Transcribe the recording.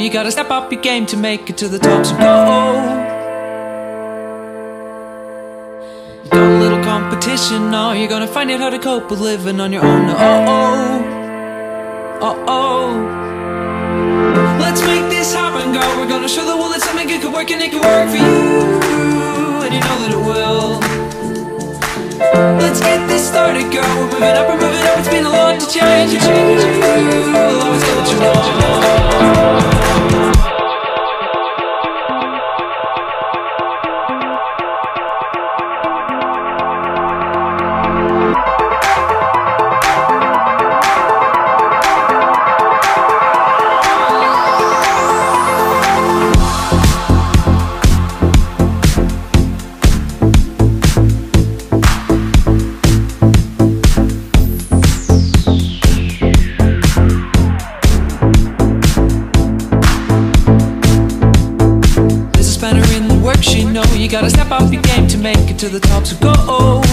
you gotta step up your game to make it to the top. So go. Got a little competition, now you're gonna find it hard to cope with living on your own. Let's make this happen, girl. We're gonna show the world that something good can work, and it can work for you, and you know that it will. Let's get this started, girl. We're moving up, we're moving up. It's been a lot to change. We'll always get what you want. You gotta step up your game to make it to the top, so go.